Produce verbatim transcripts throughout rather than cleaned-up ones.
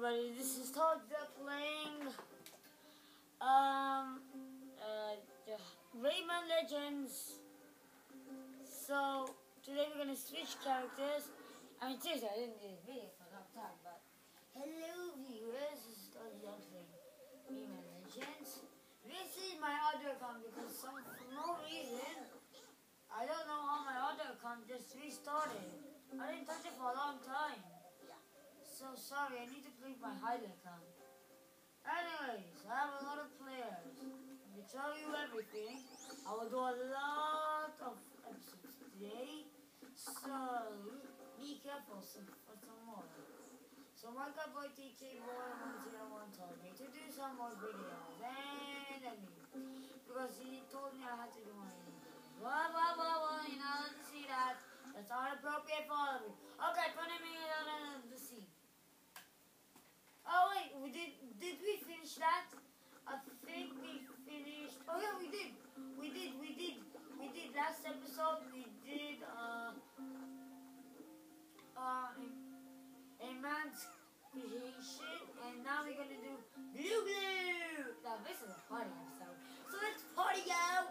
everybody, this is Todd playing um uh the Rayman Legends. So today we're gonna switch characters. I mean seriously, I didn't do this video for a long time, but hello viewers, this is Todd playing Rayman Legends. This is my other account because some for no reason I don't know how my other account just restarted. I didn't touch it for a long time. So sorry, I need to delete my hiding account. Anyways, I have a lot of players. I'm going to tell you everything. I will do a lot of episodes today. So, be careful some, for some more. So my God boy T K Boy one zero one told me to do some more videos. And I mean, because he told me I had to do more videos. Blah, blah, blah, blah, you know, let's see that. That's not appropriate for all of you. Okay, put him in the scene. Oh wait, we did did we finish that? I think we finished. Oh yeah, we did. We did. We did. We did last episode. We did uh uh a, a man's creation, and now we're gonna do blue blue. Now this is a party episode, so let's party out.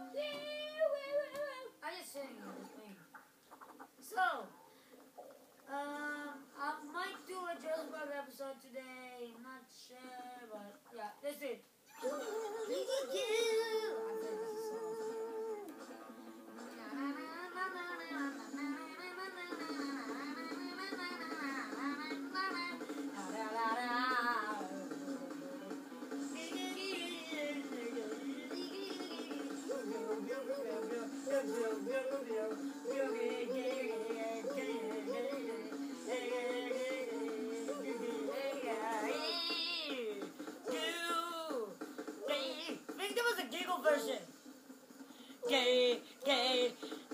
I just saying this thing. So. Um, I might do a Johannesburg episode today. I'm not sure, but yeah, that's it. Version. Gay, gay.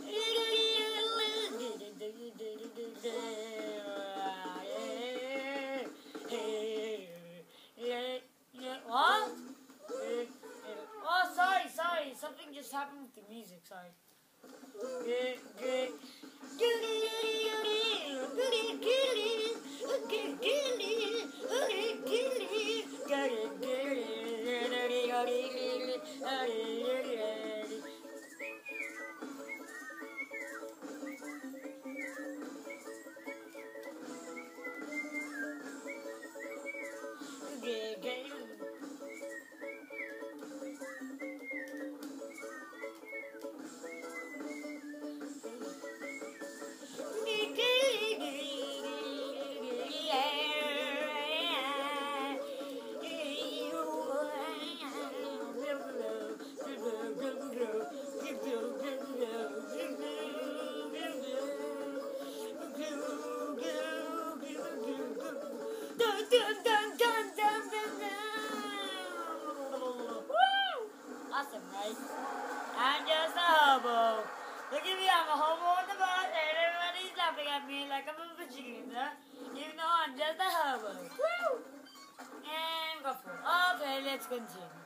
What? Oh, sorry, sorry. Something just happened with the music. Sorry. Gay, gay. Awesome, right? I'm just a hobo. Look at me, I'm a hobo on the bus, and everybody's laughing at me like I'm a vagina. Even though I'm just a hobo. Woo! And go for it. Okay, let's continue.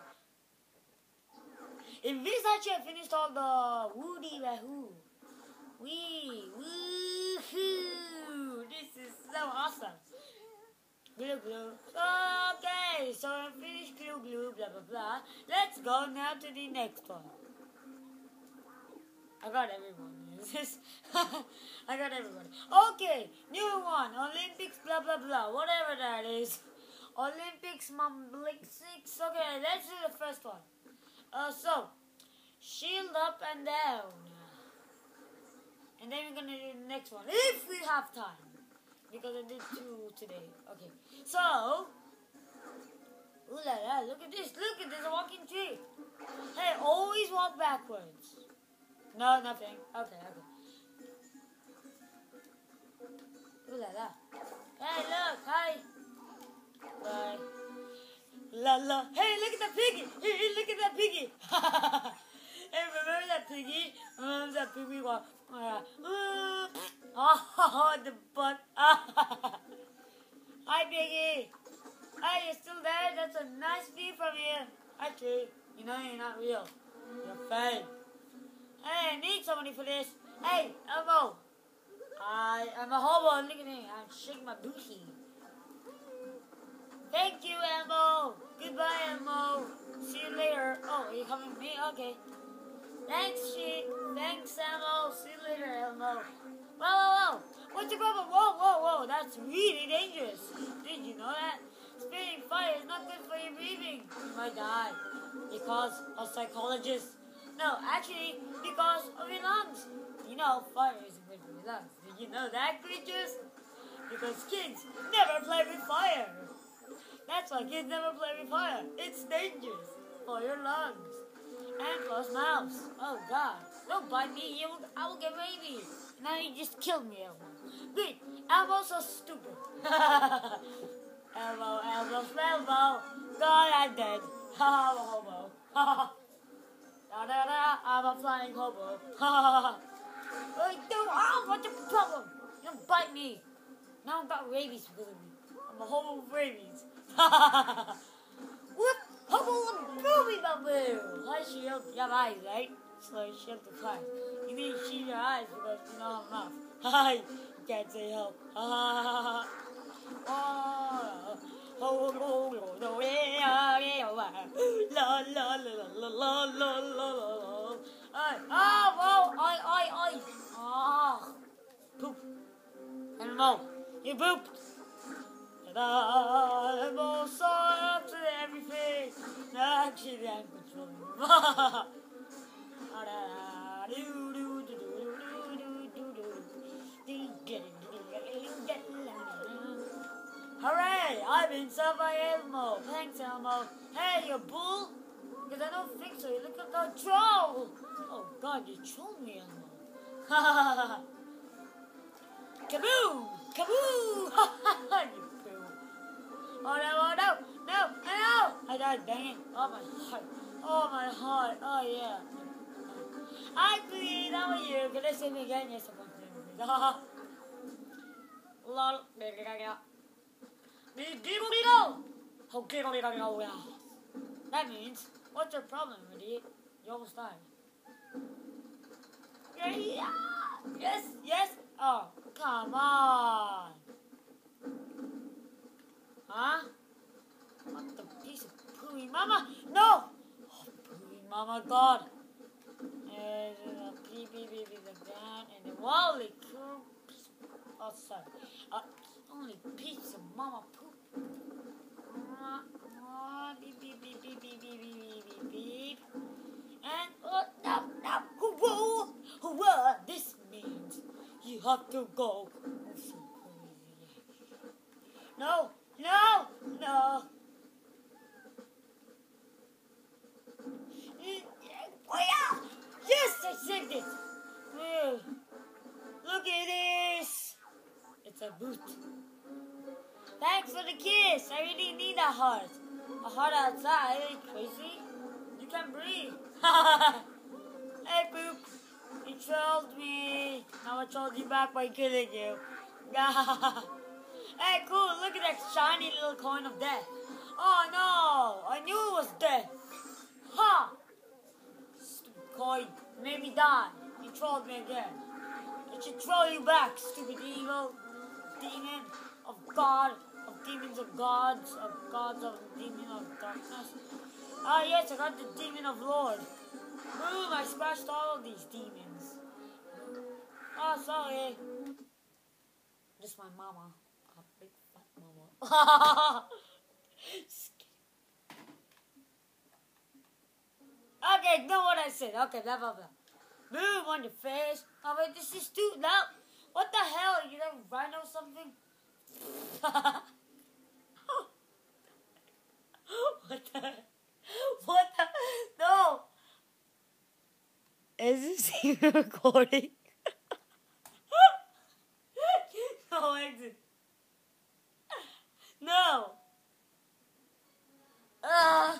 In this actually I finished all the woody wahoo. Wee, woohoo! This is so awesome. Glue glue. Okay, so I finished glue glue, blah blah blah. Let's go now to the next one. I got everyone. I got everybody. Okay, new one. Olympics, blah blah blah. Whatever that is. Olympics, Mumbling six. Okay, let's do the first one. Uh, so shield up and down, and then we're gonna do the next one if we have time. Because I did two today. Okay. So, ooh la la, look at this. Look at this, a walking tree. Hey, always walk backwards. No, nothing. Okay, okay. Ooh la la. Hey, look, hi. Bye. La la. Hey, look at that piggy. Hey, look at that piggy. Hey, remember that piggy? Remember that piggy walk? Uh, oh, the butt. Hi, Piggy. Hey, you're still there? That's a nice view from here. Actually, you know you're not real. You're fake. Hey, I need somebody for this. Hey, Elmo. I am a hobo. Look at me. I'm shaking my booty. you coming with me? Okay. Thanks, shit. Thanks, Elmo. See you later, Elmo. Whoa, whoa, whoa. What's your problem? Whoa, whoa, whoa. That's really dangerous. Did you know that? Spitting fire is not good for your breathing. You might die. Because of psychologists. No, actually, because of your lungs. You know, fire isn't good for your lungs. Did you know that, creatures? Because kids never play with fire. That's why kids never play with fire. It's dangerous for your lungs. And plus mouse. Oh God. Don't bite me. You will, I will get rabies. Now you just killed me, Elmo. Wait, Elmo's so stupid. Elmo, Elmo, Elmo. God, I'm dead. I'm a hobo. Da da da. I'm a flying hobo. Wait, dude, oh, what's your problem? You don't bite me. Now I've got rabies because of you. I'm a hobo with rabies. What? Hobo booby bamboo. Hi, shield. You have eyes, right? So shield the flies. You need to shield your eyes because you don't have mouth. Hi. You can't say help. Oh, oh, oh, oh, la la la la la la la la. Oh, oh, oi, oi, oi. Oh, poop. Elmo, you pooped. I'm so up to everything. Actually, I'm controlling Hooray! I've been served by Elmo. Thanks, Elmo. Hey, you bull! Because I don't think so. You look like a troll. Oh, God, you trolled me, Elmo. Kaboom! Kaboom! You poo. Oh, no, oh, no, no, no! I died, dang it. Oh, my heart. Oh, my heart. Oh, yeah. I please, how are you? Can I say me again? Yes, I'm going to. Lol. That means, what's your problem, idiot? You almost died. Yeah. Yes, yes. Oh, come on. Huh? What the piece of pooey mama? No! Oh, pooey mama, God. And uh, beep, beep, beep, beep, like that. And then, holy cool. Oh, sorry. Uh, only piece of mama poop. Uh, uh, beep, beep, beep, beep, beep, beep, beep, beep, beep. And, oh, no, no. Whoa, whoa. This means you have to go. Oh, so crazy. No, no, no. Yes, I saved it. Look at this. It's a boot. Thanks for the kiss. I really need a heart. A heart outside. Are you crazy? You can't breathe. Hey, poop. You trolled me. Now I trolled you back by killing you. Hey, cool. Look at that shiny little coin of death. Oh, no. I knew it was death. Ha! Stupid coin. Made me die. You trolled me again. I should troll you back, stupid evil demon of God, of demons of gods, of gods of the demon of darkness. Ah, yes, I got the demon of Lord. Boom, I scratched all of these demons. Oh, sorry. Just my mama. A big fat mama. Okay, know what I said. Okay, blah, blah, blah. Boom on your face. Oh, wait, this is too loud. What the hell? You like rhino or something? What the? What the? No. Is this even recording? No, exit. No. Uh.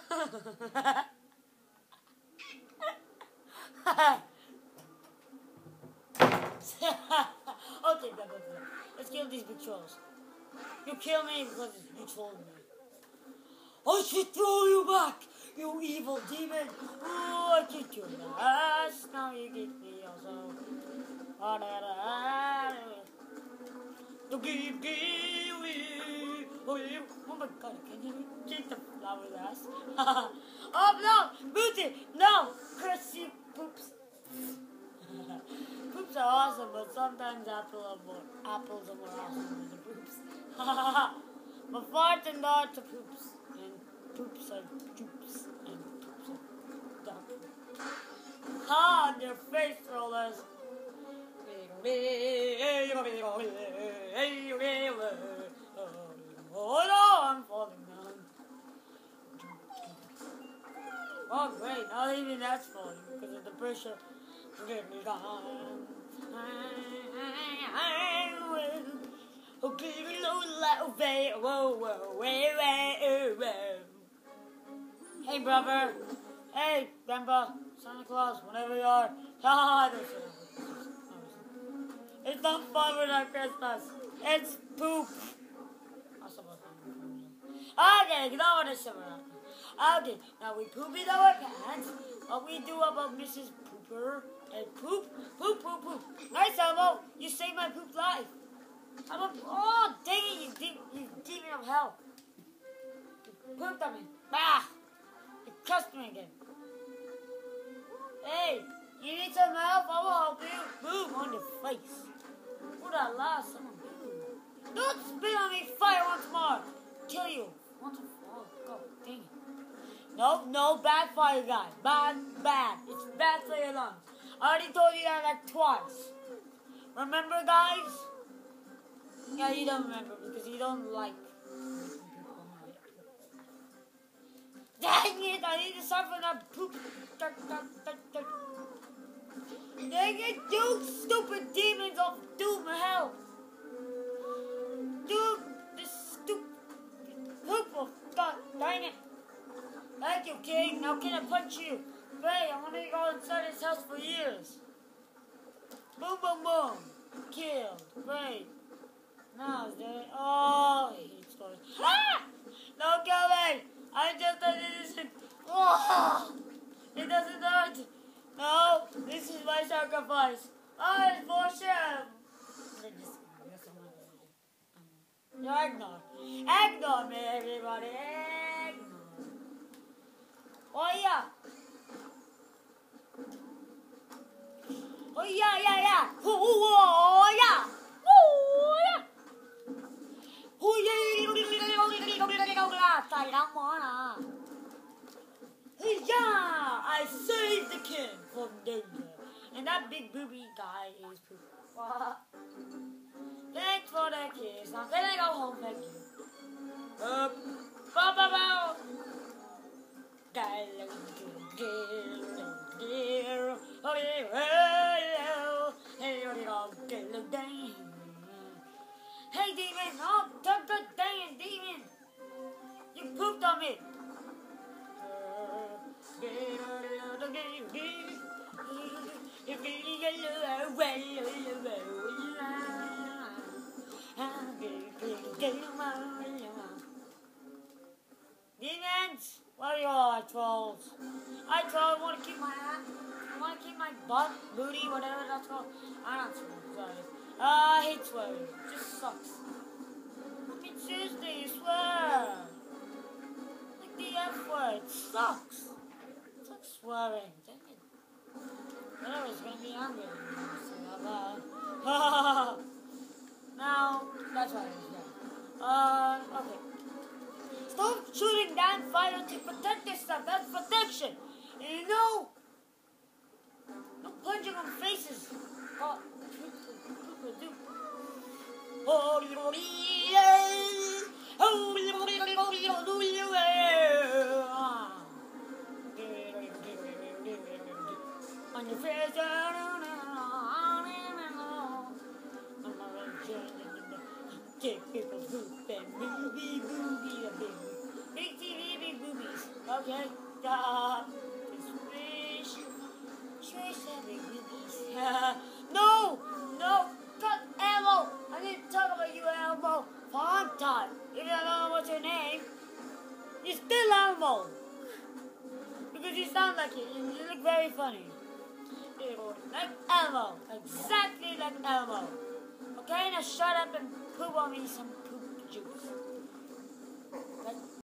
Okay, blah, blah, blah. Let's kill these big trolls. You kill me because you trolled me. I should throw you back, you evil demon. Oh, I kicked your ass. Now you get me also. To give, give, Oh, you, oh my god, can you take the flower's ass? Oh no, Booty, no, Chrissy poops. Poops are awesome, but sometimes apple are more, apples are more awesome than the poops. But farts and darts are poops, and poops are joops, and poops are dark. Ha, on your face, rollers. Oh no, I'm falling down. Oh great, not even that's falling because of the pressure. Get me down. Oh, give me low, way, whoa, whoa, way, way, whoa. Hey, brother. Hey, Grandpa, Santa Claus, whatever you are. Ha, it's not fun without Christmas. It's poop. Okay, you know what I said. Okay, now we poop in our pants. What we do about Missus Pooper and poop, poop, poop, poop. Nice, Elmo. You saved my poop life. I'm a, oh, dang it, you, de you demon of hell. You pooped on me. Bah! You cussed me again. Hey, you need some help? I will help you. Boom, on your face. What a loss, someone boom. Don't spit on me, fire once more. Kill you. Once more. Oh, God, dang it. No, no, bad fire, guy. Bad, bad. It's bad for your lungs. I already told you that like twice. Remember, guys? Yeah, you don't remember because you don't like. Dang it! I need to start from that poop. Dang it, you stupid demons of doom and hell. Dude, this stupid poop of God, dang it. Thank you, King. Now can I punch you? Great, I want to go inside this house for years. Boom, boom, boom. Killed. Great. Now is there. Oh, he exploded. Ah! Don't kill me. I'm just an innocent. Oh, it doesn't hurt. No, this is my sacrifice. I am for Shem. Ignore. Ignore me, everybody. Ignore. Oh, yeah. Oh, yeah, yeah, yeah. Oh, yeah. Oh, yeah. Oh, yeah. I saved the king from danger. And that big booby guy is poop. Thanks for the kiss. Now can I go home? Thank you. Uh, ba ba ba. Hey demon, oh, don't go dang demon. You pooped on me. Demons, where you are, trolls? I troll want to keep my hand. I want to keep my butt, booty, whatever that's called. I'm not swearing, sorry. Uh, I hate swearing. It just sucks. I mean, seriously, you swear. Like the F word. It sucks. It's like swearing. Dang it. Whatever, it's gonna be angry. Now, that's what it is. Yeah. Uh, okay. Stop shooting down fire to protect yourself. That's protection. And you know, no punching on faces. Oh, on your face. Take people's poop and booby booby a big big T V, big boobies. Okay, stop. Swish, swish and big boobies. No, no, cut Elmo. I didn't talk about you, Elmo. Farm time. If I don't know what's your name, you're still Elmo. Because you sound like it. You look very funny. Like Elmo. Exactly like Elmo. Okay, now shut up and poop on me some